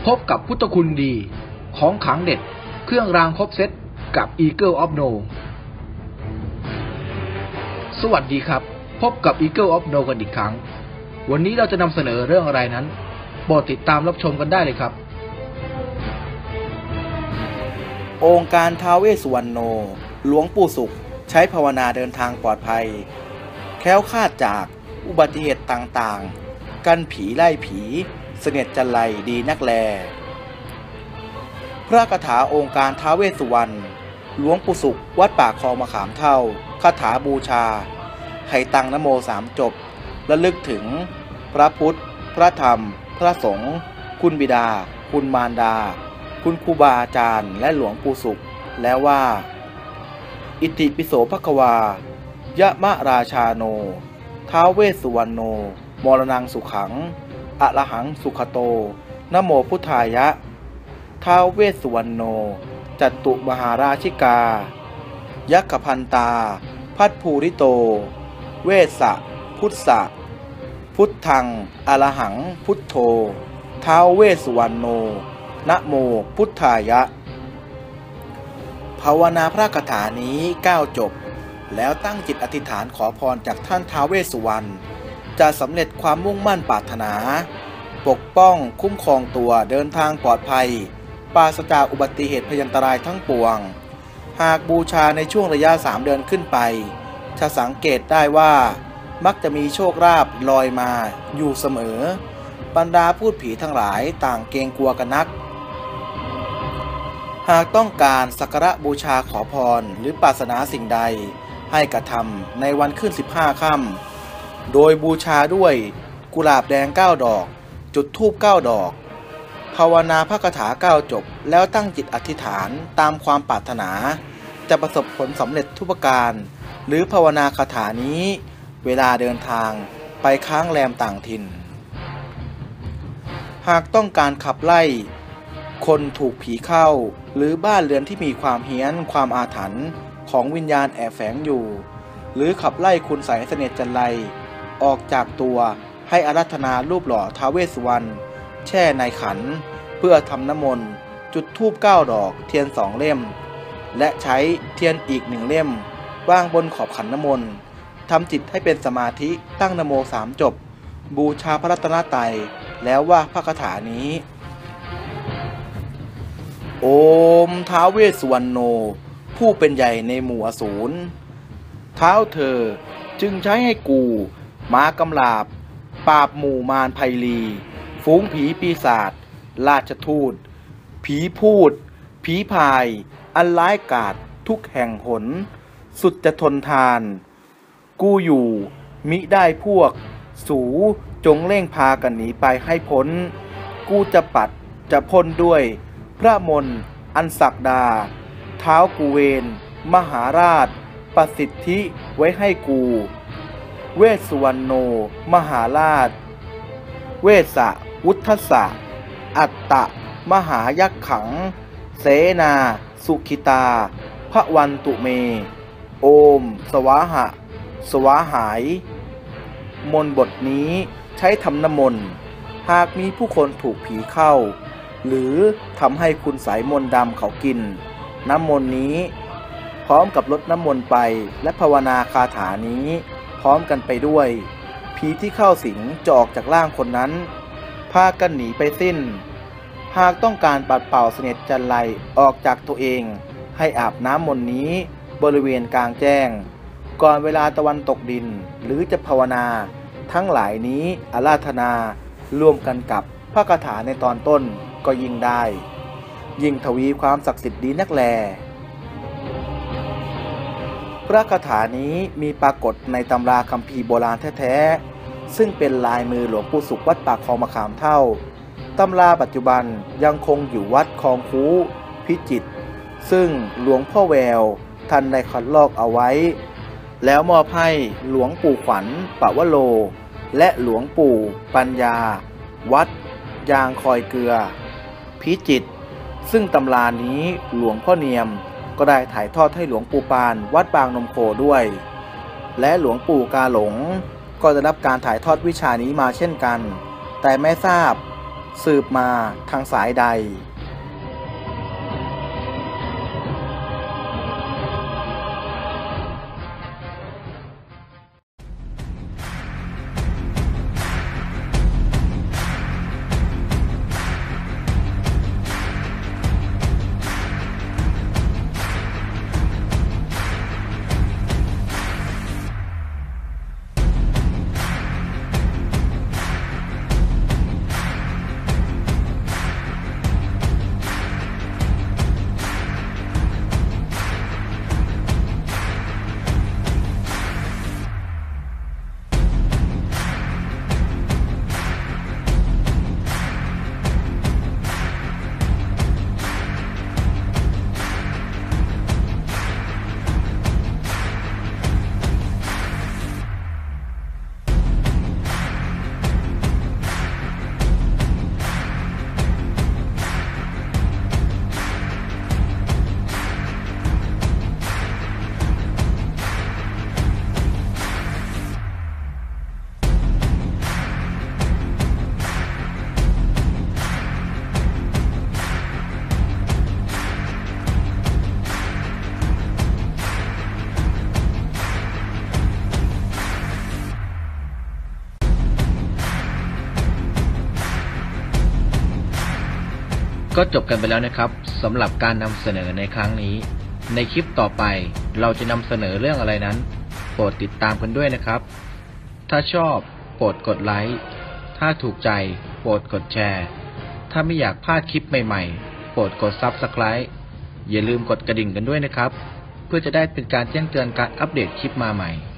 พบกับพุทธคุณดีของขลังเด็ดเครื่องรางครบเซตกับ Eagle of No สวัสดีครับพบกับ Eagle of No กันอีกครั้งวันนี้เราจะนำเสนอเรื่องอะไรนั้นโปรดติดตามรับชมกันได้เลยครับองค์การท้าวเวสสุวรรณโนหลวงปู่ศุกร์ใช้ภาวนาเดินทางปลอดภัยแคล้วคลาดจากอุบัติเหตุต่างๆกันผีไล่ผีเสน็จจันไรดีนักแลพระคาถาองค์การท้าวเวสสุวรรณหลวงปู่ศุกร์วัดป่าคลองมะขามเท่าคาถาบูชาให้ตั้งนะโม3จบระลึกถึงพระพุทธพระธรรมพระสงฆ์คุณบิดาคุณมารดาคุณครูบาอาจารย์และหลวงปู่ศุกร์แล้วว่าอิติปิโสภควายะมะราชาโนท้าวเวสสุวรรณโนมรณังสุขังอะระหังสุขโตนะโมพุทธายะท้าวเวสสุวรรณโนจัตตุมหาราชิกายัคคพันตาพัทภูริโตเวสสะพุทธะพุทธังอะระหังพุทโธท้าวเวสสุวรรณโนนะโมพุทธายะภาวนาพระคาถานี้9จบแล้วตั้งจิตอธิษฐานขอพรจากท่านท้าวเวสสุวรรณจะสำเร็จความมุ่งมั่นปรารถนาปกป้องคุ้มครองตัวเดินทางปลอดภัยปราศจากอุบัติเหตุพยันตรายทั้งปวงหากบูชาในช่วงระยะ3เดือนขึ้นไปจะสังเกตได้ว่ามักจะมีโชคลาภลอยมาอยู่เสมอบรรดาพูดผีทั้งหลายต่างเกรงกลัวกันนักหากต้องการสักการะบูชาขอพรหรือปรารถนาสิ่งใดให้กระทำในวันขึ้น15ค่ำโดยบูชาด้วยกุหลาบแดง9ดอกจุดธูป9ดอกภาวนาพระคาถา9จบแล้วตั้งจิตอธิษฐานตามความปรารถนาจะประสบผลสำเร็จทุกประการหรือภาวนาคาถานี้เวลาเดินทางไปค้างแรมต่างถิ่นหากต้องการขับไล่คนถูกผีเข้าหรือบ้านเรือนที่มีความเฮี้ยนความอาถรรพ์ของวิญญาณแอบแฝงอยู่หรือขับไล่คุณไสยเสน่ห์จันไรออกจากตัวให้อาราธนารูปหล่อท้าวเวสสุวรรณแช่ในขันเพื่อทำน้ำมนต์จุดธูป9ดอกเทียน2เล่มและใช้เทียนอีก1เล่มวางบนขอบขันน้ำมนต์ทำจิตให้เป็นสมาธิตั้งนะโม3จบบูชาพระรัตนตรัยแล้วว่าพระคาถานี้โอมท้าวเวสสุวรรณโนผู้เป็นใหญ่ในหมู่อสูรเท้าเธอจึงใช้ให้กูมากำลาบปราบหมู่มารไพลีฝูงผีปีศาจราชทูตผีพูดผีพายอันร้ายกาจทุกแห่งหนสุดจะทนทานกูอยู่มิได้พวกสูจงเร่งพากันหนีไปให้พ้นกูจะปัดจะพ้นด้วยพระมนต์อันศักดาเท้ากูเวนมหาราชประสิทธิไว้ให้กูเวสสุวรรณโนมหาราชเวสสะวุฒสะอัตตะมหายักขังเสนาสุขิตาพระวันตุเมโอมสวาหะสวาหายมนต์บทนี้ใช้ทำน้ำมนต์หากมีผู้คนถูกผีเข้าหรือทำให้คุณไสยมนต์ดำเขากินน้ำมนต์นี้พร้อมกับลดน้ำมนต์ไปและภาวนาคาถานี้พร้อมกันไปด้วยผีที่เข้าสิงจะออกจากร่างคนนั้นพากันหนีไปสิ้นหากต้องการปัดเป่าเสน่ห์จันไรออกจากตัวเองให้อาบน้ำมนต์นี้บริเวณกลางแจ้งก่อนเวลาตะวันตกดินหรือจะภาวนาทั้งหลายนี้อาราธนารวมกันกับพระคาถาในตอนต้นก็ยิ่งได้ยิ่งทวีความศักดิ์สิทธิ์ดีนักแลพระคาถานี้มีปรากฏในตำราคัมภีร์โบราณแท้ๆซึ่งเป็นลายมือหลวงปู่ศุกร์วัดป่าคลองมะขามเท่าตำราปัจจุบันยังคงอยู่วัดคลองคูพิจิตรซึ่งหลวงพ่อแววท่านได้คัดลอกเอาไว้แล้วมอบให้หลวงปู่ขวัญปวโรและหลวงปู่ปัญญาวัดยางคอยเกลือพิจิตรซึ่งตำรานี้หลวงพ่อเนียมก็ได้ถ่ายทอดให้หลวงปู่ปานวัดบางนมโคด้วยและหลวงปู่กาหลงก็ได้รับการถ่ายทอดวิชานี้มาเช่นกันแต่ไม่ทราบสืบมาทางสายใดก็จบกันไปแล้วนะครับสำหรับการนำเสนอในครั้งนี้ในคลิปต่อไปเราจะนำเสนอเรื่องอะไรนั้นโปรดติดตามกันด้วยนะครับถ้าชอบโปรดกดไลค์ถ้าถูกใจโปรดกดแชร์ถ้าไม่อยากพลาดคลิปใหม่ๆโปรดกด Subscribe อย่าลืมกดกระดิ่งกันด้วยนะครับเพื่อจะได้เป็นการแจ้งเตือนการอัปเดตคลิปมาใหม่